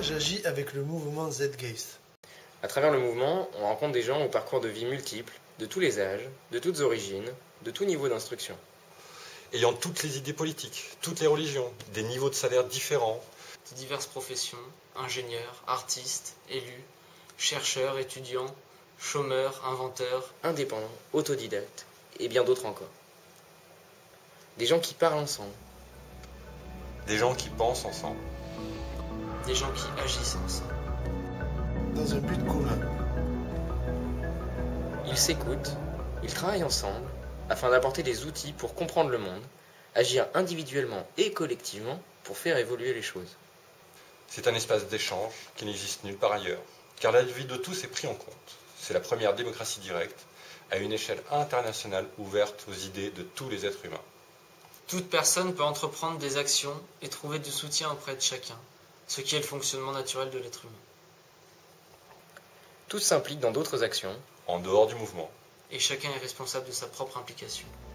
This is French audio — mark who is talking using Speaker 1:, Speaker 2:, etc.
Speaker 1: j'agis avec le mouvement Zeitgeist?
Speaker 2: À travers le mouvement, on rencontre des gens au parcours de vie multiples, de tous les âges, de toutes origines, de tout niveau d'instruction.
Speaker 3: Ayant toutes les idées politiques, toutes les religions, des niveaux de salaire différents.
Speaker 4: De diverses professions, ingénieurs, artistes, élus, chercheurs, étudiants, chômeurs, inventeurs,
Speaker 2: Indépendants, autodidactes, et bien d'autres encore. Des gens qui parlent ensemble.
Speaker 3: Des gens qui pensent ensemble.
Speaker 4: des gens qui agissent ensemble.
Speaker 1: Dans un but commun.
Speaker 2: Ils s'écoutent, ils travaillent ensemble, afin d'apporter des outils pour comprendre le monde, agir individuellement et collectivement pour faire évoluer les choses.
Speaker 3: C'est un espace d'échange qui n'existe nulle part ailleurs, car la vie de tous est prise en compte. C'est la première démocratie directe, à une échelle internationale ouverte aux idées de tous les êtres humains.
Speaker 4: Toute personne peut entreprendre des actions et trouver du soutien auprès de chacun, ce qui est le fonctionnement naturel de l'être humain.
Speaker 2: Tous s'impliquent dans d'autres actions,
Speaker 3: En dehors du mouvement.
Speaker 4: Et chacun est responsable de sa propre implication.